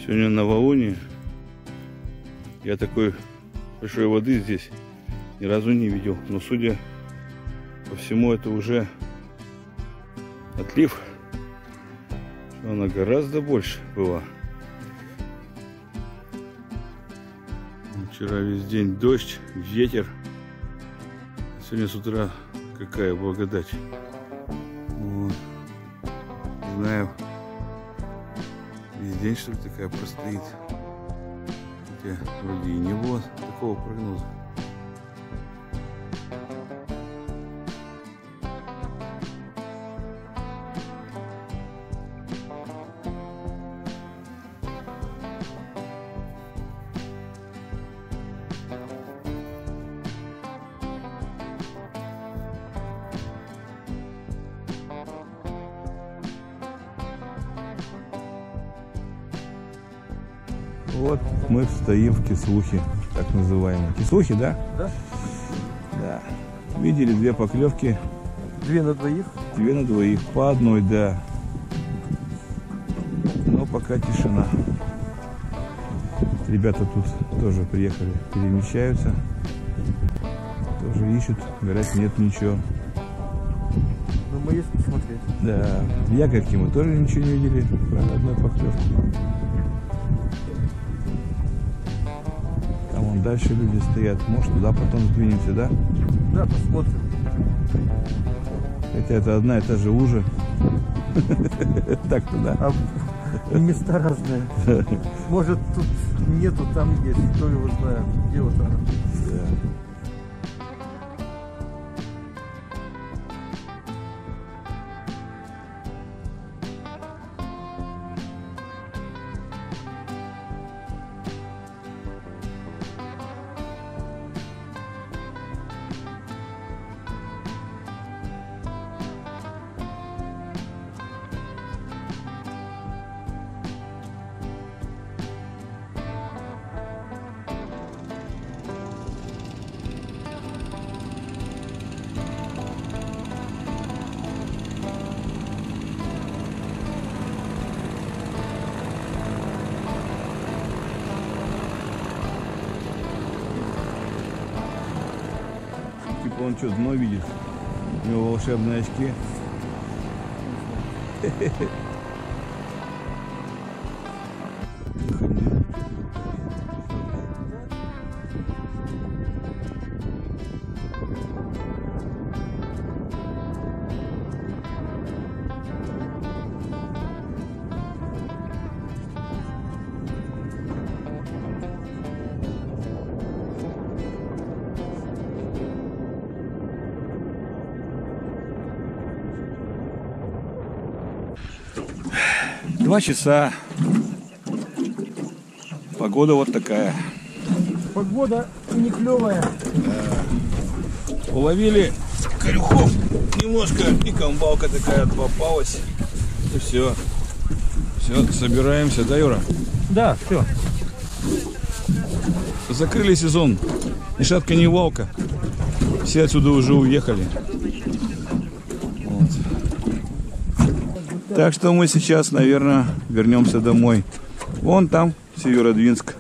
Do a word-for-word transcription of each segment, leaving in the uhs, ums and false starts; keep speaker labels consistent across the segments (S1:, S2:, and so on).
S1: Сегодня новолуние. Я такой большой воды здесь ни разу не видел. Но судя по всему, это уже отлив. Она гораздо больше была. Вчера весь день дождь, ветер. Сегодня с утра какая благодать. Вот. Знаю, весь день, что ли, такая простоит. Хотя вроде и не было такого прогноза.
S2: Вот мы стоим в Кислухе, так называемой. Кислухи, да?
S3: Да.
S2: Да. Видели две поклевки.
S3: Две на двоих?
S2: Две на двоих. По одной, да. Но пока тишина. Ребята тут тоже приехали, перемещаются. Тоже ищут. Говорят, нет ничего.
S3: Ну, мы есть посмотреть.
S2: Да. В Яковке мы тоже ничего не видели. Кроме одной поклевки. Дальше люди стоят. Может, туда потом сдвинемся, да?
S3: Да, посмотрим.
S2: Хотя это одна и та же лужа. Так-то, да?
S3: А места разные. Может, тут нету, там есть. Кто его знает. Где вот она?
S2: Типа он что, дно видит? У него волшебные очки. Два часа. Погода вот такая.
S3: Погода не клевая.
S2: Да. Уловили корюхов немножко, и комбалка такая попалась. И все. Все, собираемся, да, Юра?
S3: Да, все.
S2: Закрыли сезон. Ни шатка, ни валка. Все отсюда уже уехали. Вот. Так что мы сейчас, наверное, вернемся домой. Вон там, Северодвинск.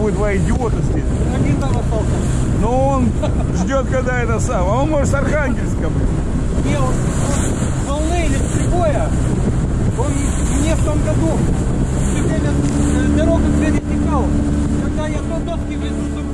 S2: будет два идиота здесь.
S3: Один там остался.
S2: Но он ждет, когда это сам. А он может с Архангельска быть.
S3: Не, он, он волны или прибоя. Он мне в том году все время э, дорогу пересекал. Когда я то доски везу.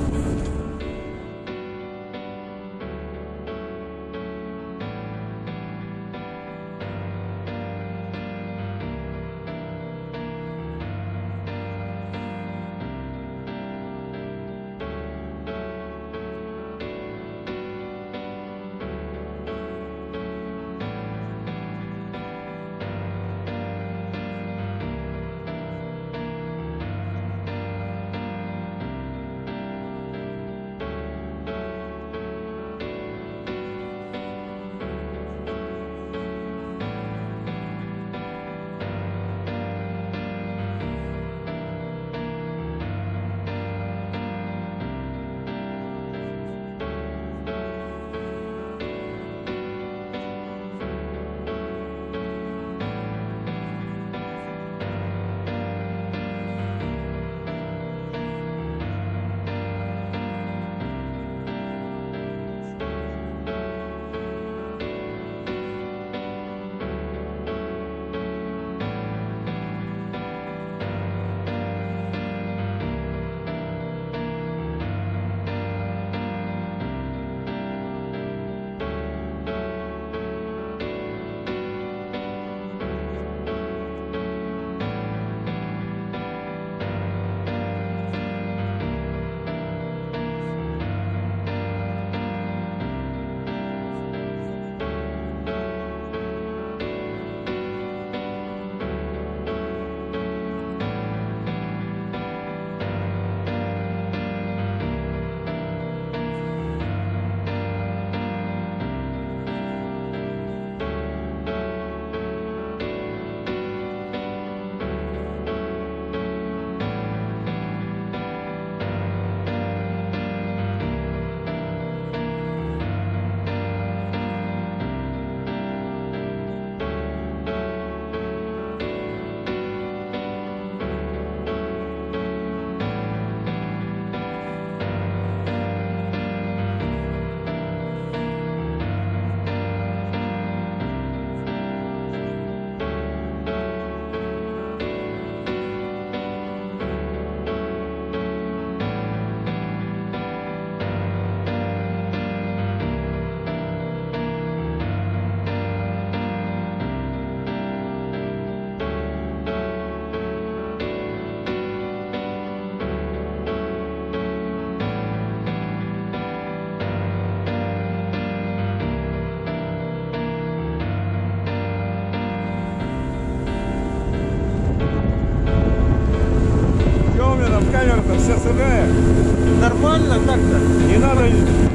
S2: Камера-то вся сырая.
S3: Нормально так-то?
S2: Не надо,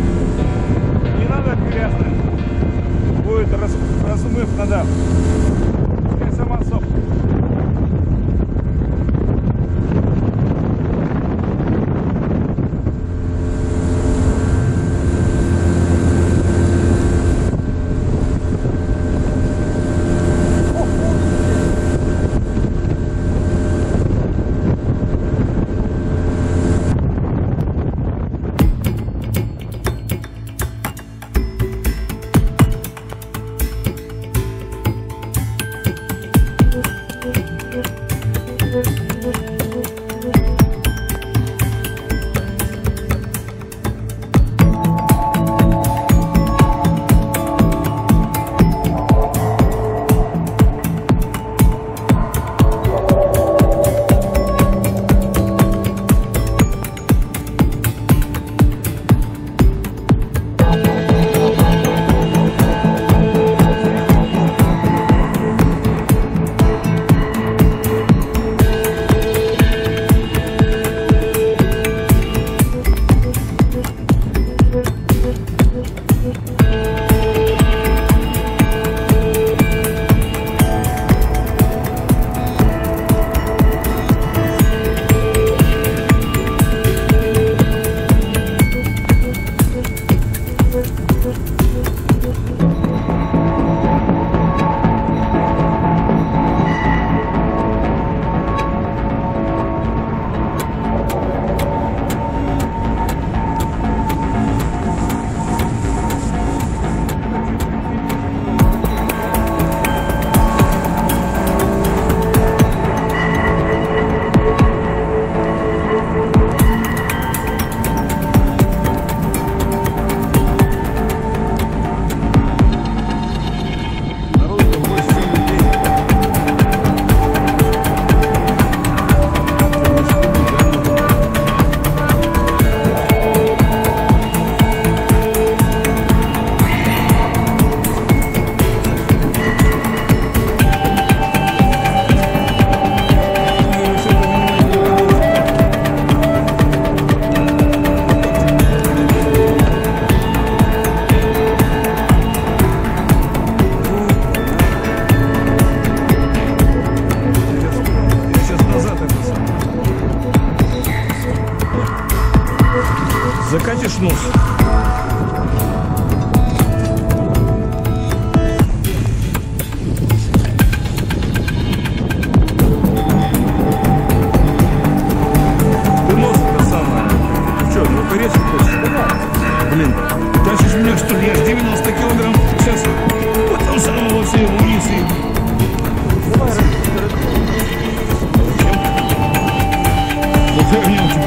S2: не надо грязно. Будет раз, размыв, надо. Пускай сама сохнет. Закатишь нос. Ты нос это самое. Что, ну порезать хочешь? Блин, тащишь меня что ли? Я ж девяносто килограмм. Сейчас потом самого все вниз и... Зачем? Зачем мне у тебя?